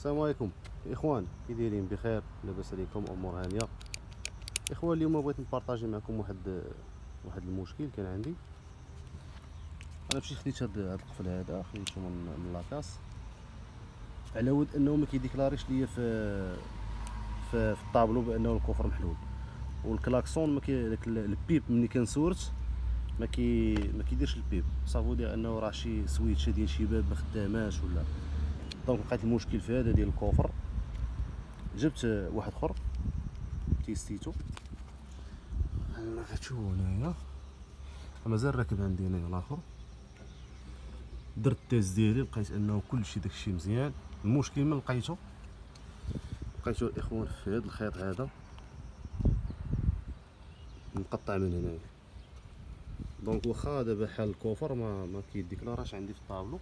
السلام عليكم اخوان، كي دايرين؟ بخير؟ لاباس عليكم؟ امور هانيه اخوان. اليوم بغيت نبارطاجي معكم واحد المشكل كان عندي. انا مشيت خديت هاد القفل هذا، خديته من لاكاس على ود انه ما كيديكلاريش ليا في الطابلو بانه الكفر محلول، والكلاكسون ما كي داك البيب ملي كنسورت ما كيديرش البيب، صافو ديال انه راه شي سويتشه ديال شي باب ما خداماش ولا. دونك لقيت المشكل في هذا ديال الكفر، جبت واحد اخر تيستيتو. انا كتشوفوا هنايا مازال راكب عندي هنايا الاخر. درت التيست ديالي، لقيت انه كلشي داكشي مزيان. المشكل من لقيتو الاخوان في هذا الخيط هذا مقطع من هنايا. دونك واخا دابا حال الكوفر ما كيديكلاراش عندي في الطابلو،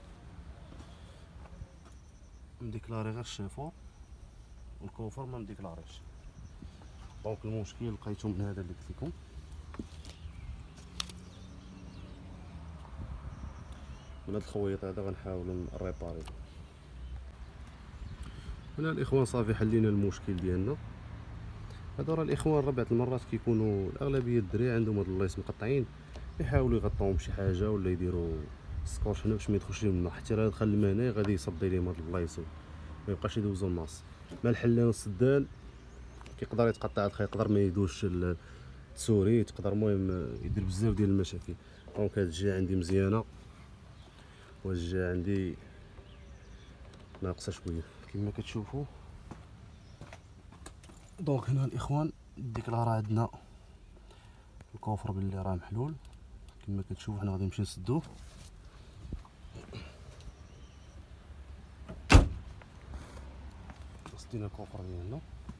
مديكلاري غير الشيفور والكوفر ما مديكلاريش. دونك المشكل لقيتو من هذا اللي قلت لكم. من هاد الخويط هذا غنحاول نريباري. هنا الاخوان صافي حلينا المشكل ديالنا هذا. راه الاخوان ربعة المرات كيكونوا الاغلبيه الدراري عندهم هاد اللايص مقطعين، يحاولوا يغطوهم بشي حاجه ولا يديروا سكوتش هنا باش ما يدخلش لهم الماء، حتى راه دخل الماء هنا غادي يصدي لهم هاد البلايص ما يبقاش يدوزو الناس. مع الحلان والسدان كيقدر يتقطع الخيط، يقدر ما يدوش التسوري، تقدر المهم يدير بزاف ديال المشاكل. دونك هاد الجهه عندي مزيانه وهاد الجهه عندي ناقصه شويه كما كتشوفوا. دونك هنا الاخوان الديكلارا عندنا الكوفر باللي راه محلول كما كتشوفوا. حنا غادي نمشيو نسدوه. سدينا الكوفر ديالنا،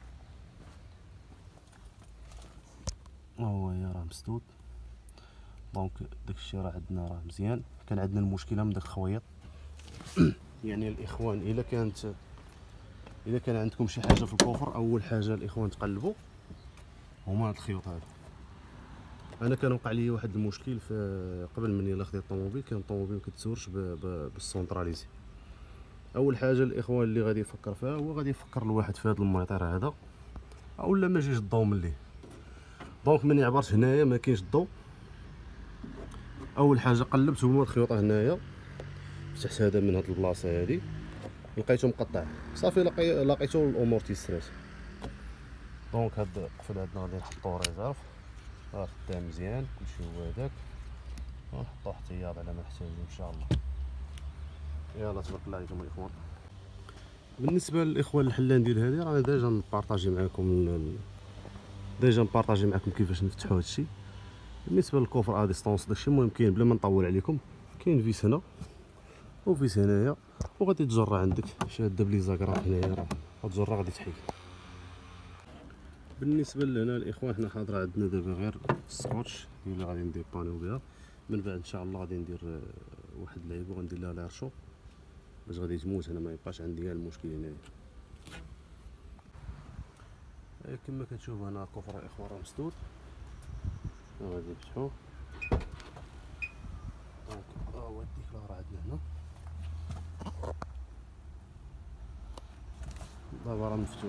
ها هو راه مسدود. دونك داكشي راه عندنا راه مزيان. كان عندنا المشكله من داك الخويط. يعني الاخوان الا كان عندكم شي حاجه في الكوفر، اول حاجه الاخوان تقلبوا هما هاد الخيوط هادو. انا كان وقع لي واحد المشكل في قبل مني لا خديت الطوموبيل، كان الطوموبيل ما كتسورش بالسونطراليزي. اول حاجه الاخوان اللي غادي يفكر فيها هو غادي يفكر الواحد في هذا الميطير هذا اولا ما جيش الضوء من ليه. دونك مني عبرت هنايا ما كاينش الضوء. اول حاجه قلبت هما الخيوطه هنايا تحت هذا من هاد البلاصه هادي، لقيتو مقطع صافي. لقيتو الامور تيسرات. دونك هاد القفل هادنا غادي نحطوه ريزيرف، راه خدام مزيان كلشي هو هداك. نحطوه احتياط على ما نحتاجو ان شاء الله. يلا تبارك الله عليكم الاخوان. بالنسبه للاخوان الحلان ديال هذه راه ديجا نبارطاجي معكم كيفاش نفتحوا هادشي. بالنسبه للكوفر ا ديستونس داكشي المهم كاين بلا ما نطول عليكم. كاين فيس هنا وفيس هنايا، وغادي تجرى عندك شاده بلي زاكرا هنايا، راه غتجرى غادي تحيد. بالنسبه لهنا الاخوان حنا حاضر عندنا دابا غير السكوتش اللي غادي نديبانيو بها. من بعد ان شاء الله غادي ندير واحد اللعيبه وغندير لها ليرشو باش غادي تموت هنا، ما يبقاش عندي كاع المشكل هنايا. كما كتشوفوا هنا الكفر الاخوان راه مسدود، غادي نفتحوه. دونك ها هو الديكلار عندنا هنا دابا راه مفتوح.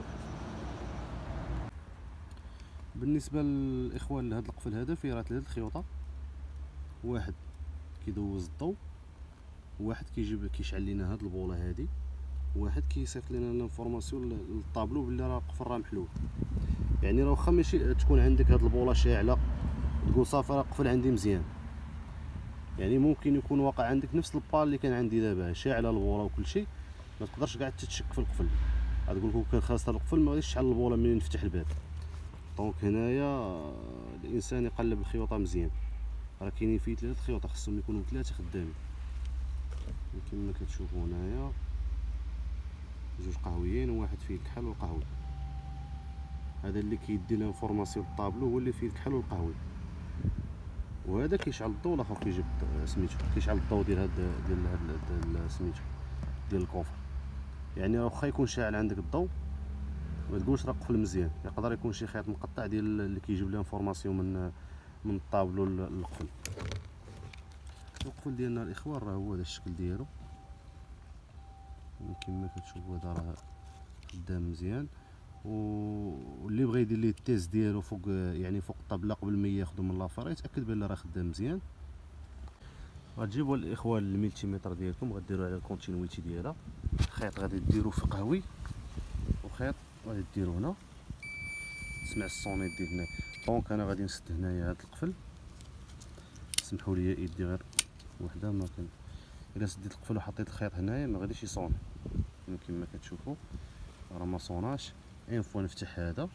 بالنسبه للاخوان لهاد القفل هذا فيه راه 3 الخيوطه، واحد كيدوز الضوء، واحد كيشعل لينا هاد البوله هادي، واحد كيصيفط لنا الانفورماسيون للطابلو بلي راه القفل راه محلول. يعني راه واخا ماشي تكون عندك هاد البوله شاعله تقول صافي راه القفل عندي مزيان، يعني ممكن يكون واقع عندك نفس البال اللي كان عندي دابا شاعله البوله وكلشي، ما تقدرش كاع تتشك في القفل. غتقول لك كان خاص القفل ما غاديش تشعل البوله منين نفتح الباب. دونك هنايا الانسان يقلب الخيوطه مزيان. راه كاينين فيه 3 خيوط خصهم يكونوا 3 خدامين كما كتشوفوا هنايا، 2 قهويين وواحد فيه الكحل والقهوي. هذا اللي كيدي لانفورماسيون للطابلو هو اللي فيه الكحل والقهوي، وهذا كيشعل الضوء. الاخر كيجيب سميتو كيشعل الضوء ديال هاد سميتو ديال الكوفر. يعني راه واخا يكون شاعل عندك الضوء ما تقولش راه قفل مزيان، يقدر يكون شي خيط مقطع ديال اللي كيجيب لانفورماسيون من الطابلو للقفل. القفل ديالنا الاخوان راه هو هذا الشكل ديالو. كما كتشوفوا هذا راه خدام مزيان. واللي بغى يدير ليه التيست ديالو فوق يعني فوق الطابله قبل ما ياخذو من لافار يتاكد بان راه خدام مزيان. غتجيبوا الاخوان الملتيمتر ديالكم، غديروا على الكونتينيتي ديالها، خيط غادي ديروا في قهوي وخيط غادي ديروا هنا. تسمع الصونيت ديال هنا. دونك انا غادي نسد هنايا هاد القفل، سمحوا لي يدي غير وحده، ما كان الا سديت القفل وحطيت الخيط هنايا ما غاديش يصوني كما كتشوفوا، راه ما صوناش. اين فوا نفتح هذا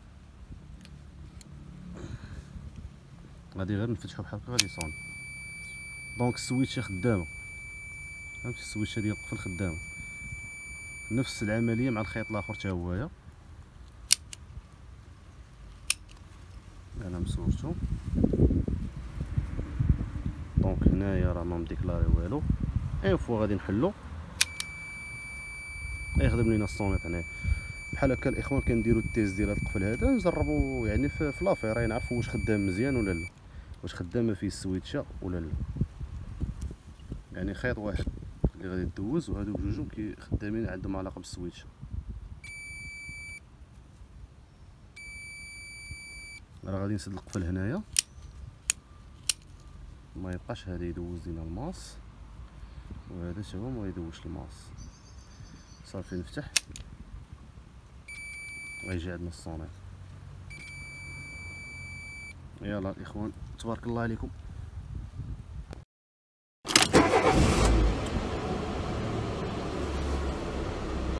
غادي غير نفتحو بحال هكا غادي يصوني. دونك السويتشه خدامه، فهمتي السويتشه ديال القفل خدامه. نفس العمليه مع الخيط الاخر حتى هويا، انا مصورتو. دونك هنايا راه ما مديكلاري والو، اين فوا غادي نحلو غيخدم لينا الصونيط هنايا بحال هكا. الاخوان كنديروا التيست ديال هذا القفل هذا، نجربوا يعني في لافير نعرفوا واش خدام مزيان ولا لا، واش خدامه فيه السويتشه ولا لا. يعني خيط واحد اللي غادي دوز وهادوك جوجهم خدامين عندهم علاقه بالسويتشه. راه غادي نسد القفل هنايا ما يبقاش هذا يدوز لينا الماس، وهذا حتى هو ما يدوزش الماس. صافي نفتح غيجي عندنا الصونيط. يلا الاخوان تبارك الله عليكم.